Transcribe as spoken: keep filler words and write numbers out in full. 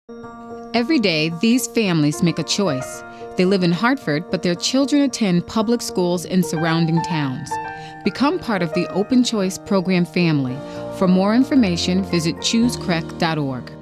Every day, these families make a choice. They live in Hartford, but their children attend public schools in surrounding towns. Become part of the Open Choice Program family. For more information, visit choose crec dot org.